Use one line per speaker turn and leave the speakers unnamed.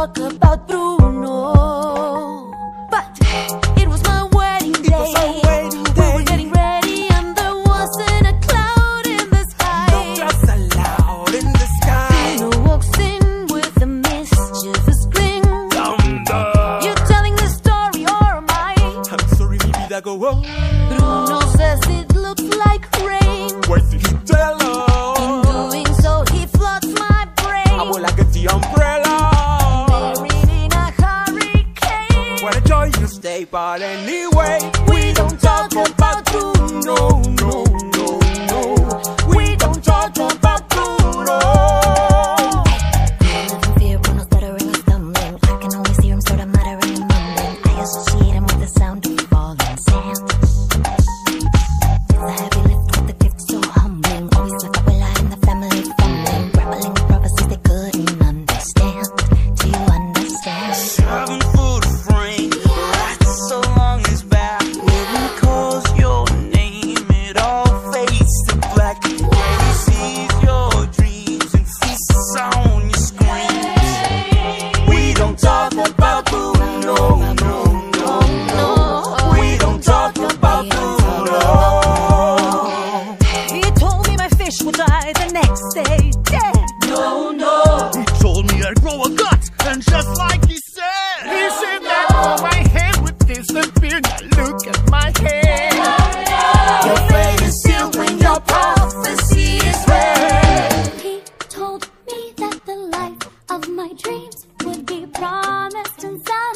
talk about Bruno, but it was my wedding day. We were getting ready and there wasn't a cloud in the sky.
No clouds allowed in the sky.
Bruno walks in with a mischievous grin.
Thunder.
You telling the story or am I?
I'm sorry, mi vida, go on.
Bruno says it looks like rain.
What did he tell her?
In doing so he floods my brain.
Abuela, get the umbrella.
Buried in a hurricane.
What a joy you stay, but anyway, we don't talk about Bruno, no, no, no. We don't talk about Bruno.
I live in fear, Bruno's stuttering and stumbling. I can always hear him sort of muttering and mumbling. I associate him with the sound of falling sand. It's a heavy lift with the gift so humbling. Always like Abuela and the family fumbling, grappling with prophecies they couldn't understand. Do you understand?
7 foot frame, right so long his back. When he calls your name, it all fades to black. When he sees your dreams and feasts on your screams. We don't talk about Bruno, no, no, no. We don't talk about Bruno.
He told me my fish would die the next day, dead. No, no.
He told me I'd grow a gut, and just like he said, that all my hair would disappear. Now look at my hair.
Your fate is sealed when your prophecy is read. He told me that the life of my dreams would be promised inside.